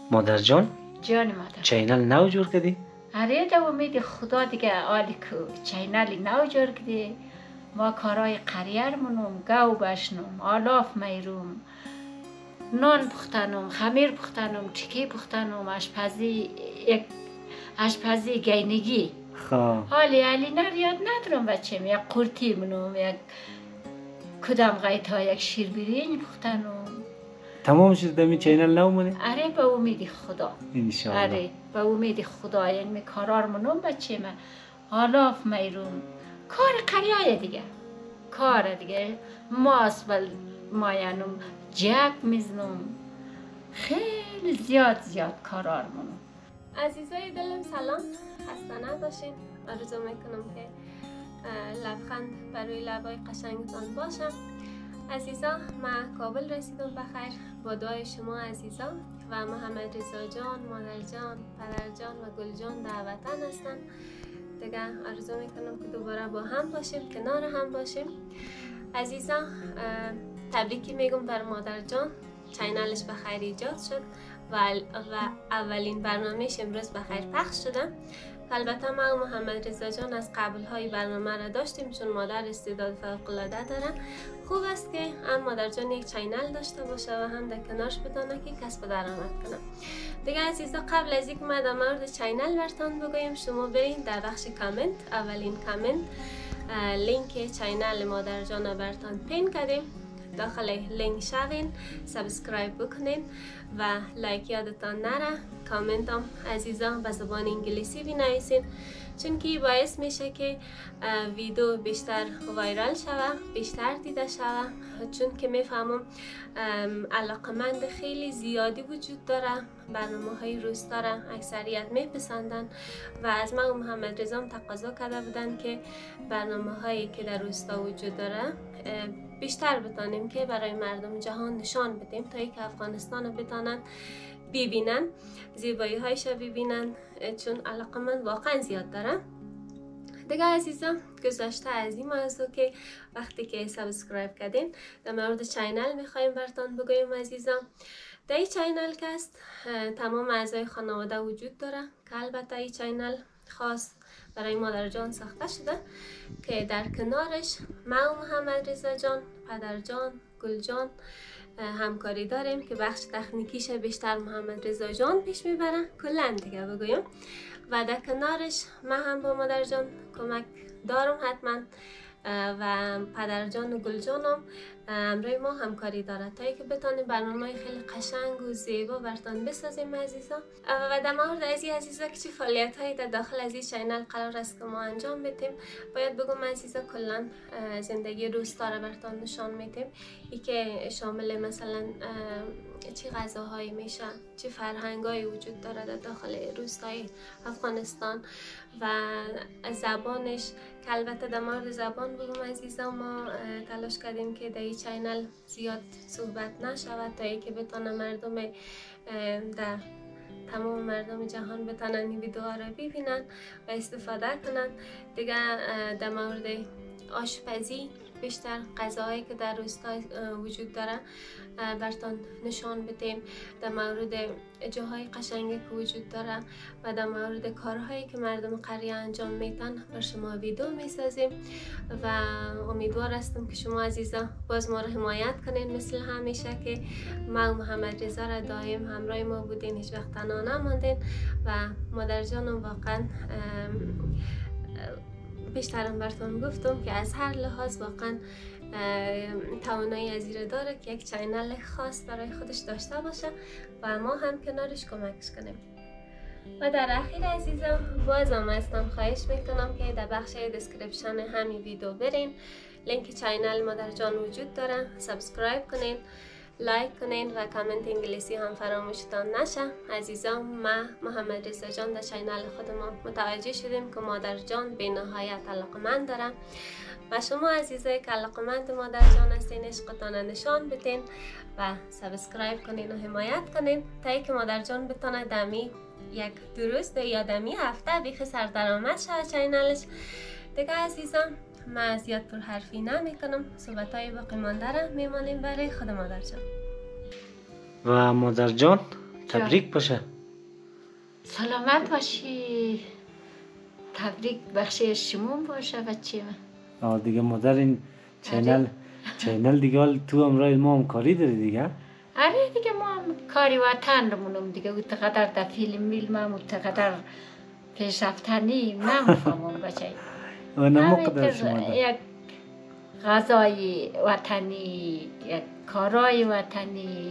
مادر جان جان مادر چینل نو جور کردی؟ آره در امید خدا دیگه آلی که چینلی نو جور کده ما کارای قریار منم گو بشنم آلاف میروم نان پختنم خمیر پختنم تکی پختنم آشپزی گینگی حالی نریاد ندارم بچم یک قورتی منم یک کدام غیتا یک شیر برینج پختنم تمام شد دمی چینل نو منه؟ آره به امید خدا انشاءالله. آره به امید خدا یعنی کارار منم بچه من آلاف میروم کار قریای دیگه کار دیگه ماست بل ماینم جک میزنم خیلی زیاد کارار منم. عزیزای دلم سلام، خسته نباشین. آرزو میکنم که لبخند برای لبای قشنگتان باشم. عزیزا من کابل رسیدم بخیر با دعای شما عزیزا و محمد رضا جان، مادر جان، پدر جان و گل جان در وطن هستن دیگه. آرزو میکنم که دوباره با هم باشیم، کنار هم باشیم. عزیزا تبریکی میگم بر مادر جان، چینلش بخیر ایجاد شد و اولین برنامهش امروز بخیر پخش شده. البته ما و محمد رضا جان از قبل های برنامه را داشتیم چون مادر استعداد فوق العاده داره. خوب است که هم مادر جان یک چینل داشته باشه و هم در کنارش بتونه که کسب درآمد کنه. دیگه عزیزا قبل از اینکه ما در مورد چینل براتون بگویم، شما برین در بخش کامنت، اولین کامنت لینک چینل مادر جان براتون پین کردیم. داخل لینک شوین، سابسکرایب بکنین و لایک یادتان نره. کامنت هم عزیزان به زبان انگلیسی بنویسین چون که باعث میشه که ویدیو بیشتر وایرال شوه، بیشتر دیده شوه، چون که میفهمم علاقمند خیلی زیادی وجود داره. برنامه های روستا را اکثریت میپسندن و از من و محمد رضا تقاضا کرده بودن که برنامه هایی که در روستا وجود داره بیشتر بتانیم که برای مردم جهان نشان بدیم تا اینکه افغانستان رو بتانن ببینن، زیبایی هایش رو ببینن، چون علاقه من واقعا زیاد داره. دیگه عزیزان گذشته از این موضوع که وقتی که سابسکرایب کردین در مورد چینل میخوایم براتون بگویم عزیزان. در این چینل که است تمام اعضای خانواده وجود داره که البته این چینل خاص برای مادر جان ساخته شده که در کنارش ما و محمد رضا جان، پدر جان، گل جان همکاری داریم که بخش تکنیکیش بیشتر محمد رضا جان پیش میبره کلا دیگه بگویم، و در کنارش من هم با مادر جان کمک دارم حتما و پدر جان و گل جان هم همراه ما همکاری داره تا اینکه بتونیم برنامه خیلی قشنگ و زیبا براتون بسازیم عزیزا. و در مورد از این عزیزا که چه فعالیت هایی در داخل از این چینل قرار است که ما انجام بدیم، باید بگم عزیزا کلا زندگی روستا رو براتون نشان میدیم. ای که شامل مثلا چه غذاهایی میشه، چه فرهنگایی وجود داره در داخل روستای افغانستان و زبانش که البته در مورد زبان بگم عزیزا ما تلاش کردیم که در این چینل زیاد صحبت نشود تا اینکه بتونه مردم در تمام مردم جهان بتونن این ویدیوها رو ببینن و استفاده کنن. دیگه در مورد آشپزی بیشتر غذاهایی که در روستا وجود داره براتون نشان بدیم، در مورد جاهای قشنگی که وجود داره و در مورد کارهایی که مردم قریه انجام میتن بر شما ویدیو میسازیم و امیدوار هستم که شما عزیزا باز ما رو حمایت کنین مثل همیشه که ما و محمد رضا را دائم همراه ما بودین، هیچ وقت تنها نماندین و مادر جانم واقعا بیشترم براتون گفتم که از هر لحاظ واقعا توانایی از این داره که یک چینل خاص برای خودش داشته باشه و ما هم کنارش کمکش کنیم. و در اخیر عزیزم بازم ازتون خواهش میکنم که در بخش دسکریپشن همین ویدیو برین، لینک چینل مادر جان وجود داره، سابسکرایب کنین، لایک کنین و کامنت انگلیسی هم فراموشتان نشه. عزیزان ما محمد رضا جان در چینل خود ما متوجه شدیم که مادر جان به نهایت علاقمند داره و شما عزیزای که علاقمند مادر جان هستین عشقتان نشان بدین و سابسکرایب کنین و حمایت کنین تا اینکه مادر جان بتونه دمی یک درست یا دمی هفته بیخ سردرآمد شه چینلش دیگه. عزیزان من زیاد پر حرفی نمی کنم، صحبت های باقی مانده را میمانیم برای خود مادر جان. و مادر جان تبریک باشه. سلامت باشی. تبریک بخش شمون باشه بچه من. دیگه مادر این چینل دیگه حال تو امرای ما هم کاری داری دیگه. آره دیگه ما هم کاری وطن رمونم دیگه. او تقدر در فیلم میلم هم او تقدر پیشرفتنی نمیفهمم بچه. و نمقدر شما یک غذای وطنی، یک کارای وطنی،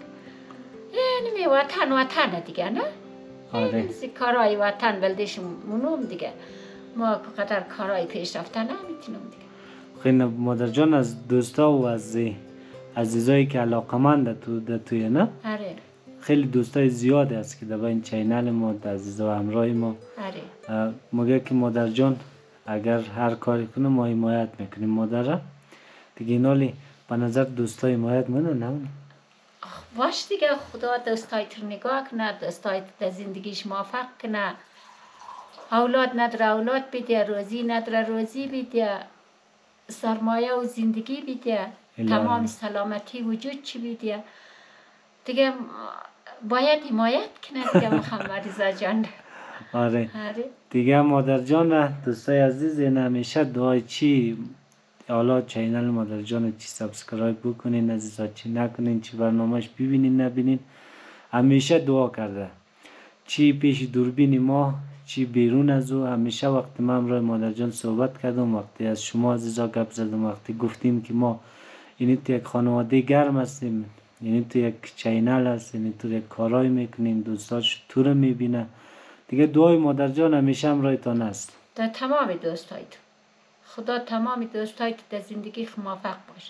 یعنی وطن دیگه نه؟ آره. کارای وطن بلدش منوم دیگه. ما قدر کارای پیشرفته نمیتونم دیگه. خیلی مادر جان از دوستا و از عزیزایی که علاقمند توی نه؟ آره. خیلی دوستای زیادی است که در این چینل ما در عزیزا و همراه ما. آره. مگه که مادر جان اگر هر کاری کنه ما حمایت میکنیم مادر را. دیگه اینالی به نظر دوستای حمایت منو نه؟ باش دیگه خدا دوستای تو نگاه کنه، دوستای در زندگیش موفق کنه. اولاد نداره اولاد بیده، روزی نداره روزی بیده، سرمایه و زندگی بیده، تمام سلامتی وجود چی بیده. دیگه باید حمایت کنه دیگه محمد رضا جان. آره. دیگه مادر جان دوستای عزیز این همیشه دعای چی حالا چینل مادر جان چی سابسکرایب بکنین عزیزا، چی نکنین، چی برنامهش ببینین نبینین، همیشه دعا کرده. چی پیش دوربین ما چی بیرون از او، همیشه وقتی من امروز مادر جان صحبت کردم، وقتی از شما عزیزا گپ زدم، وقتی گفتیم که ما یعنی تو یک خانواده گرم هستیم، یعنی تو یک چینل هست، یعنی تو یک کارای میکنیم، دوستاش تو رو میبینه دیگه. دعای مادر جان همیشه همراهتان است. در تمام دوستای تو خدا تمام دوستای تو در زندگی موفق باشه.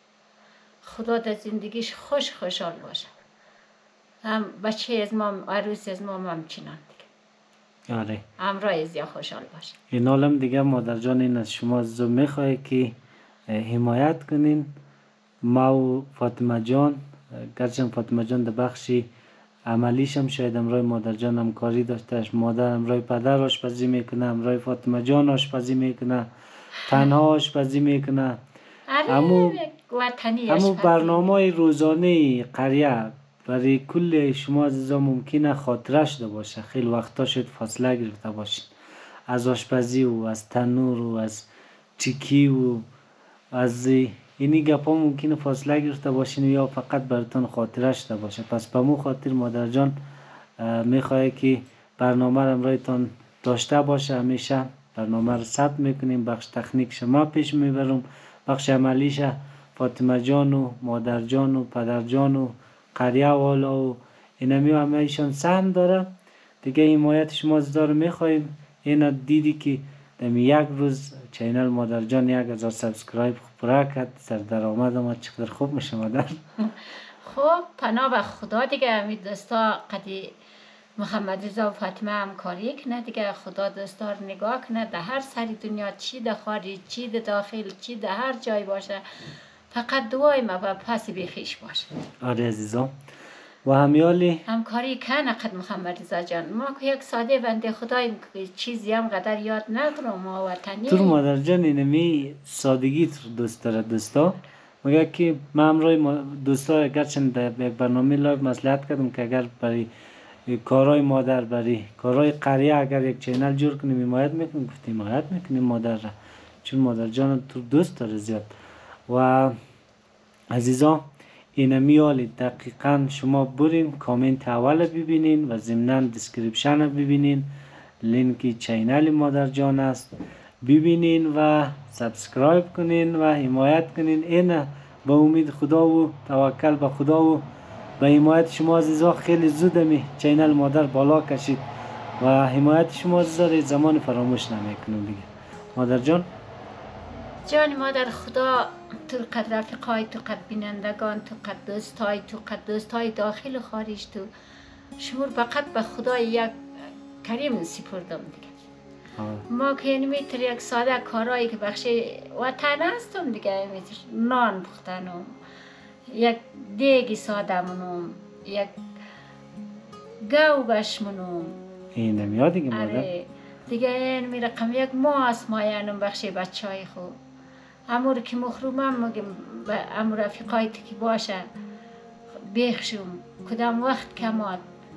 خدا در زندگیش خوشحال باشه. هم بچه از ما عروس از ما همچنان دیگه. آره. همراه زیاد خوشحال باشه. این حالم دیگه مادر جان این از شما زو میخواه که حمایت کنین. ما و فاطمه جان، گرچه فاطمه جان در بخشی عملیش هم شاید امرای مادر جان هم کاری داشتهش. مادر امرای پدر آشپزی میکنه، امرای فاطمه جان آشپزی میکنه، تنها آشپزی میکنه. همو برنامه روزانه قریه برای کل شما عزیزا ممکنه خاطرش ده باشه. خیلی وقتا شد فاصله گرفته باشین از آشپزی و از تنور و از تیکی و از اینی گپا ممکنه فاصله گرفته باشین یا فقط براتون خاطرش ده باشه. پس به مو خاطر مادر جان میخواه که برنامه رو امرایتان داشته باشه. همیشه برنامه رو ثبت میکنیم، بخش تکنیک شما پیش میبرم، بخش عملیش فاطمه جان و مادر جان و پدر جان و قریه والا و اینمی و همه ایشان سهم داره دیگه. حمایت شما زدار میخواییم. اینا دیدی که دمی یک روز چینل مادر جان 1000 سابسکرایب پره کرد، سر درآمد ما چقدر خوب میشه مادر. خب پناه به خدا دیگه. همین دوستا قدی محمد رضا و فاطمه همکاری کنه دیگه. خدا دوستا رو نگاه کنه در هر سری دنیا، چی در خارج چی در داخل چی در هر جای باشه، فقط دعای ما و پس بیخیش باشه. آره عزیزا و همیالی همکاری کنه قد محمد رضا جان. ما که یک ساده بنده خداییم که چیزی هم قدر یاد نکنم. ما وطنی تو مادر جان اینمی سادگی دوست داره دوستا. مگه که من امروز دوستا اگرچه در یک برنامه لایو مصلحت کردم که اگر برای کارهای مادر، برای کارهای قریه اگر یک چینل جور کنیم حمایت میکنیم، گفتیم حمایت میکنیم مادر را، چون مادر جان تو دوست داره زیاد. و عزیزا اینمی حالی دقیقا شما برین کامنت اول ببینین و ضمناً دیسکریپشن رو ببینین، لینک چینل مادر جان است، ببینین و سابسکرایب کنین و حمایت کنین. این با امید خدا و توکل به خدا و به حمایت شما عزیزا خیلی زود می چینل مادر بالا کشید و حمایت شما عزیزا زمان فراموش نمیکنم دیگه. مادر جان جان مادر خدا تو قد رفیقای، تو قد بینندگان، تو قد دوستای، تو قد دوستای داخل و خارج، تو شمور فقط به خدا یک کریم سپردم دیگه. ما که نمیتر یک ساده کارایی که بخش وطن هستم دیگه، نان پختنم، یک دیگی ساده منم، یک گاو بشمنم. این نمیاد دیگه مادر. آره دیگه این می رقم یک ماست ماینم بخش بچه های خود. امور که مخرومم مگم امور رفیقایی که باشه بیخشم کدام وقت کماد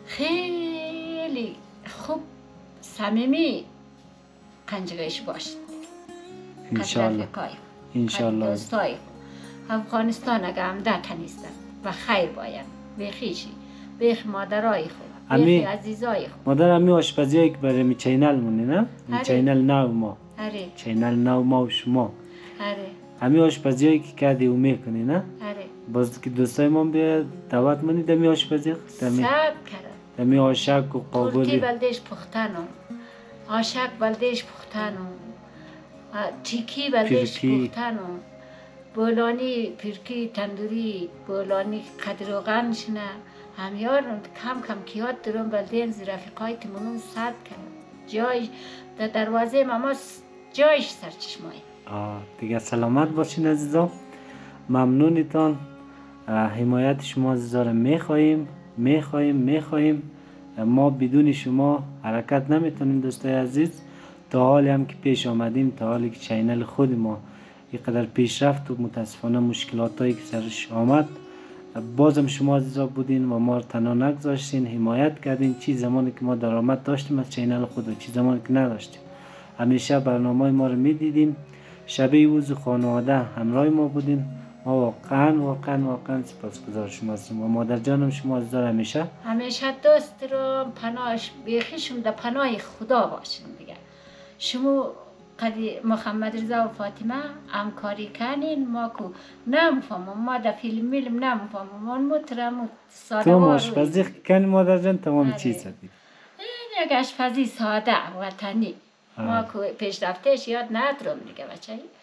خیلی خوب صمیمی قنجقش باشید. انشالله انشالله. دوستای افغانستان اگه عمده کنیستن و خیر باید بخیشی بخ مادرای خوب بخ عزیزای خوب. مادر امی آشپزی هایی که برای می چینل مونی نه؟ این چینل نو ما. آره. چینل نو ما و شما. آره. امی آشپزی هایی که کردی او میکنی نه؟ آره. باز که دوستای ما بیا دعوت منی دمی آشپزی سب کرد. دمی آشک و قابلی. ترکی بلدش پختنم. آشک بلدش پختنم. تیکی بلدش پختنم. بولانی پرکی تندوری بولانی قدروغن شنه همیار کم کم کیات درون بلدین زی رفیقای تیمونون سرد کنم جای در دروازه ماما جایش سرچشمای. دیگه سلامت باشین عزیزان. ممنونیتان. حمایت شما عزیزا رو میخواهیم. ما بدون شما حرکت نمیتونیم دوستای عزیز. تا حالی هم که پیش آمدیم، تا حالی که چینل خود ما اینقدر پیشرفت و متاسفانه مشکلات هایی که سرش آمد، بازم شما عزیزا بودین و ما رو تنها نگذاشتین، حمایت کردین. چی زمانی که ما درآمد داشتیم از چینل خود و چی زمانی که نداشتیم همیشه برنامه ما رو میدیدین. شبیه روز خانواده همراه ما بودین. ما واقعا سپاسگزار شما هستیم و مادر جانم شما عزیزا همیشه دوست رو پناهش بیخیشون در پناه خدا باشین دیگه. شما قدی محمد رضا و فاطمه همکاری کنین. ما کو نمیفهمم، ما در فیلم نمیفهمم، من مترم ساده تو آشپزی کنی مادر جان تمام چیز دیگه. این یک آشپزی ساده وطنی. ما کو پیشرفتش یاد ندارم دیگه بچه‌ای.